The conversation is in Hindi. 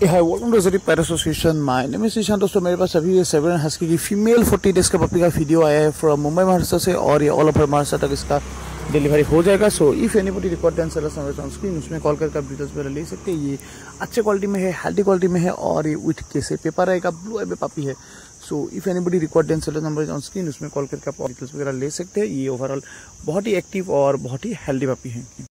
Hi welcome to Zari pet association. My name is Ishaan. दोस्तों मेरे पास अभी ये सेवन हस्की की फीमेल 40 डेज का पपी का वीडियो आया है फ्रॉम मुंबई महाराष्ट्र से, और ये ऑल ओवर महाराष्ट्र तक इसका डिलीवरी हो जाएगा। So if anybody required then cell us on screen, उसमें कॉल करके आप डिटेल्स वगैरह ले सकते हैं। ये अच्छे क्वालिटी में है, हेल्दी क्वालिटी में है, और ये विथ केस पेपर रहेगा, ब्लू आई पपी है। So if anybody required then cell number on screen, उसमें कॉल करके आप डिटेल्स वगैरह ले सकते हैं। ये ओवरऑल बहुत ही एक्टिव और बहुत ही हेल्दी पपी है।